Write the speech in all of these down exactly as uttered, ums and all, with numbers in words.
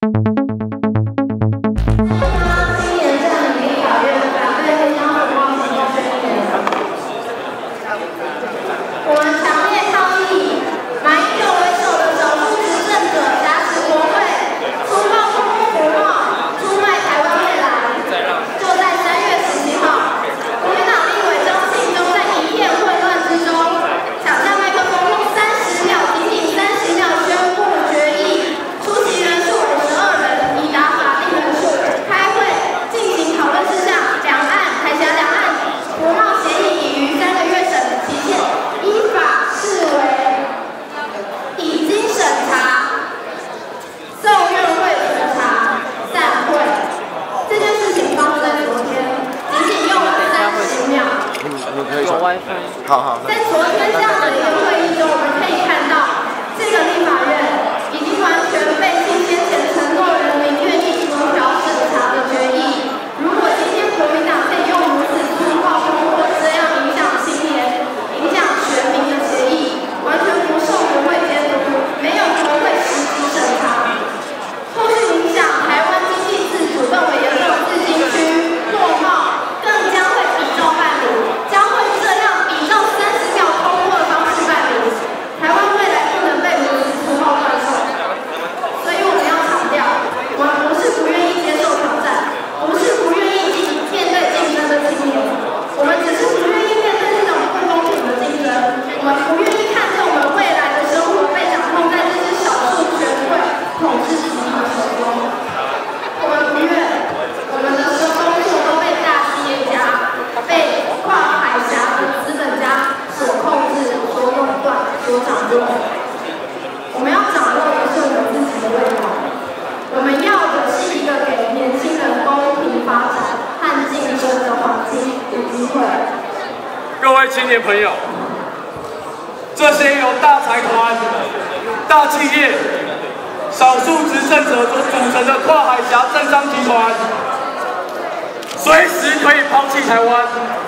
好好。 在昨天这样的一个会议中，我们可以看到，这个立法院已经完全被信先前承诺人民愿意逐条审查的决议。如果今天国民党可以用如此粗暴通过这样影响青年、影响全民的协议，完全不受国会监督，没有国会实质审查，后续影响台湾经济自主更为严重的自经区落帽，更将会比照办理，将会这样比照三十秒通过的方式办理。台湾未来不能被如此粗暴断送，所以我们要强调，我们不是不愿意接受挑战，不是不愿意面对竞争的青年，我们只是不愿意面对这种不公平的竞争，我们不愿意看见我们未来的生活被掌控在这些少数权贵统治集团手中。我们不愿我们的生工作都被大企业家、被跨海峡的资本家所控制、所垄断、所掌握。我们要掌握的是我们自己的未来。我们要的是一个给年轻人公平发展和竞争的环境与机会。 各位青年朋友，这些由大财团、大企业、少数执政者所组成的跨海峡政商集团，随时可以抛弃台湾。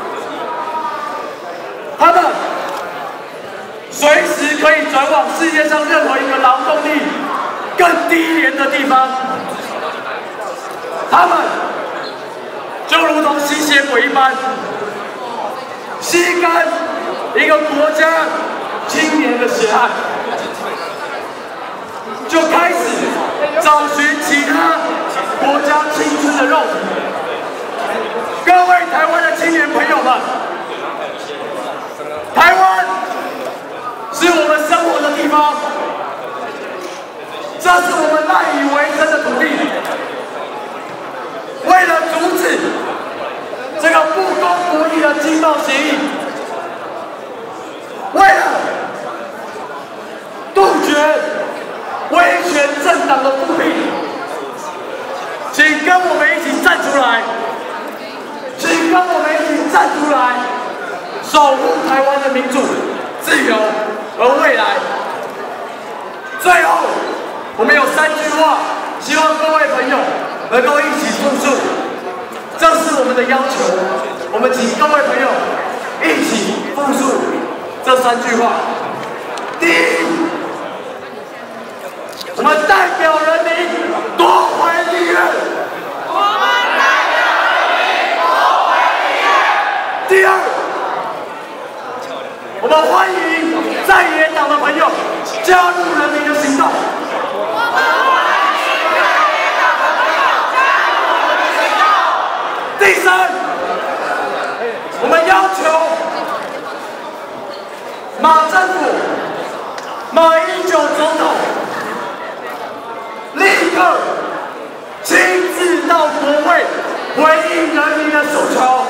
他们随时可以转往世界上任何一个劳动力更低廉的地方。他们就如同吸血鬼一般，吸干一个国家青年的血汗，就开始找寻其他国家青春的肉体。各位台湾的青年朋友们，台湾是我们生活的地方，这是我们赖以为生的土地。为了阻止这个不公不义的经贸协议，为了杜绝威权政党的复辟，请跟我们一起站出来，请跟我们一起站出来，守护台湾的民主、自由和未来。最后，我们有三句话，希望各位朋友能够一起复述，这是我们的要求。我们请各位朋友一起复述这三句话。第一，我们代表人民夺回利润。 我们代表人民夺回利润。 第二，我们欢迎在野党的朋友加入人民的行动。 我们欢迎在野党的朋友加入我们的行动。 第三，我们要求马政府、马英九总统立刻亲自到国会回应人民的诉求。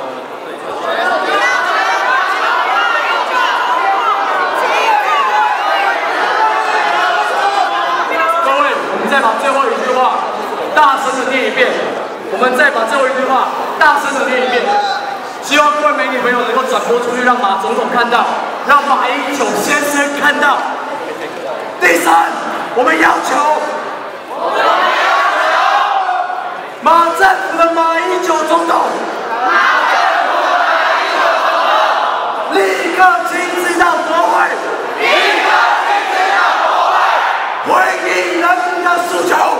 各位，我们再把最后一句话大声的念一遍。我们再把最后一句话大声的念一遍。希望各位媒体朋友能够转播出去，让马总统看到，让马英九先生看到。第三，我们要求， 我们要求马政府的马英九总统， 马政府的马英九总统立刻亲自到国会， 立刻亲自到国会回应人民的诉求。